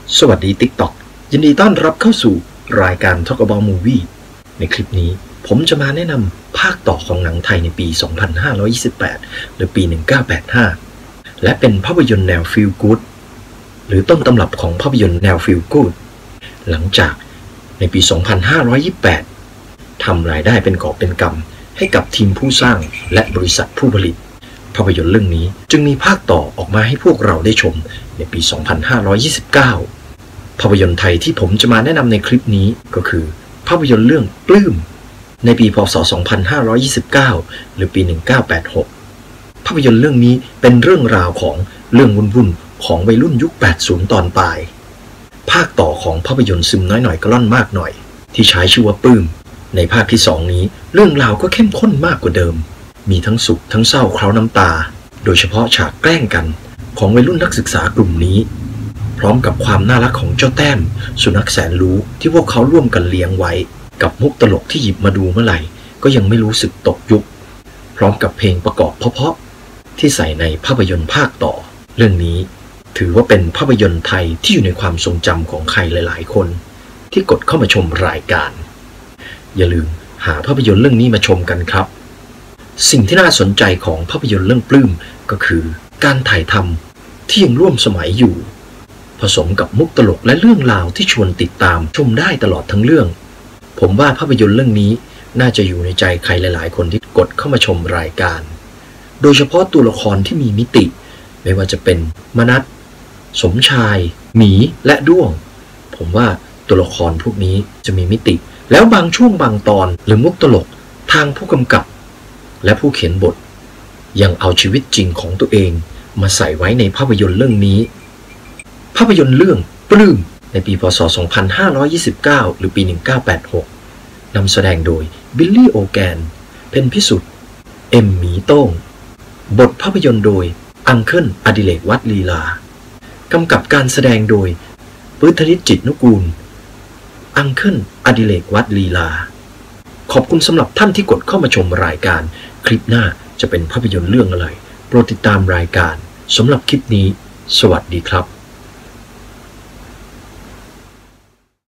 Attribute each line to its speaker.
Speaker 1: สวัสดี TikTok ยินดีต้อนรับเข้าสู่รายการ Talk About Movie ในคลิปนี้ผมจะมาแนะนำภาคต่อของหนังไทยในปี 2528 หรือปี 1985 และเป็นภาพยนตร์แนว Feel Good หรือต้นตำรับของภาพยนตร์แนว Feel Good หลังจากในปี 2528 ทำรายได้เป็นกอบเป็นกำให้กับทีมผู้สร้างและบริษัทผู้ผลิตภาพยนตร์เรื่องนี้จึงมีภาคต่อออกมาให้พวกเราได้ชมในปี 2529 ภาพยนตร์ไทยที่ผมจะมาแนะนำในคลิปนี้ก็คือภาพยนตร์เรื่องปลื้มในปีพ.ศ. 2529 หรือปี 1986 ภาพยนตร์เรื่องนี้เป็นเรื่องราวของเรื่องวุ่นๆของวัยรุ่นยุค 80 ตอนปลายภาคต่อของภาพยนตร์ซึมน้อยหน่อยกะล่อนมากหน่อยที่ใช้ชื่อว่าปลื้มในภาคที่ 2 นี้เรื่องราวก็เข้มข้นมากกว่าเดิมมีทั้งสุขทั้งเศร้าเคล้าน้ำตาโดยเฉพาะฉากแกล้งกันของวัยรุ่นนักศึกษากลุ่มนี้พร้อมกับความน่ารักของเจ้าแต้มสุนัขแสนรู้ที่พวกเขาร่วมกันเลี้ยงไว้กับมุกตลกที่หยิบมาดูเมื่อไหร่ก็ยังไม่รู้สึกตกยุคพร้อมกับเพลงประกอบเพราะๆที่ใส่ในภาพยนตร์ภาคต่อเรื่องนี้ถือว่าเป็นภาพยนตร์ไทยที่อยู่ในความทรงจำของใครหลายๆคนที่กดเข้ามาชมรายการอย่าลืมหาภาพยนตร์เรื่องนี้มาชมกันครับสิ่งที่น่าสนใจของภาพยนตร์เรื่องปลื้มก็คือการถ่ายทำที่ยังร่วมสมัยอยู่ผสมกับมุกตลกและเรื่องราวที่ชวนติดตามชมได้ตลอดทั้งเรื่องผมว่าภาพยนตร์เรื่องนี้น่าจะอยู่ในใจใครหลายๆคนที่กดเข้ามาชมรายการโดยเฉพาะตัวละครที่มีมิติไม่ว่าจะเป็นมนัสสมชายหมีและด้วงผมว่าตัวละครพวกนี้จะมีมิติแล้วบางช่วงบางตอนหรือมุกตลกทางผู้กำกับและผู้เขียนบทยังเอาชีวิตจริงของตัวเองมาใส่ไว้ในภาพยนตร์เรื่องนี้ภาพยนตร์เรื่องปลื้มในปีพ.ศ. 2529 หรือปี 1986 นำแสดงโดยบิลลี่โอแกนเพนพิสุทธิ์เอ็มหมีโต้งบทภาพยนตร์โดยอังเคิลอดิเรกวัดลีลากำกับการแสดงโดยปื๊ดธนิตจิตนุกูลอังเคิลอดิเรกวัดลีลาขอบคุณสำหรับท่านที่กดเข้ามาชมรายการคลิปหน้าจะเป็นภาพยนตร์เรื่องอะไรโปรดติดตามรายการสำหรับคลิปนี้สวัสดีครับ